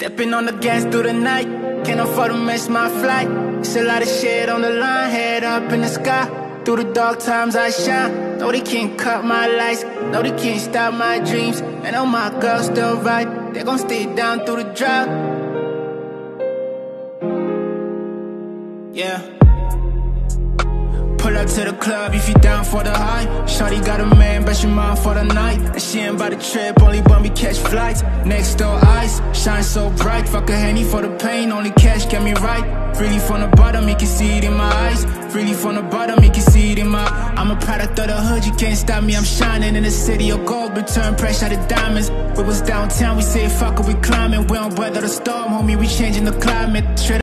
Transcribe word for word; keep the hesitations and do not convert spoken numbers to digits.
Stepping on the gas through the night, can't afford to miss my flight. It's a lot of shit on the line, head up in the sky. Through the dark times I shine. No, they can't cut my lights, no, they can't stop my dreams. And all my girls still right, they gon' stay down through the drought. Yeah. Pull up to the club if you down for the high. Shawty got a man, bet your mind for the night. And she ain't by the trip, only when we catch flights. Next door eyes, shine so bright. Fuck a Henny for the pain, only cash get me right. Really from the bottom, you can see it in my eyes. Really from the bottom, you can see it in my. I'm a product of the hood, you can't stop me. I'm shining in the city of gold, but turn pressure to diamonds. We was downtown, we say fuck it, we climbing. We don't weather the storm, homie, we changing the climate. Straight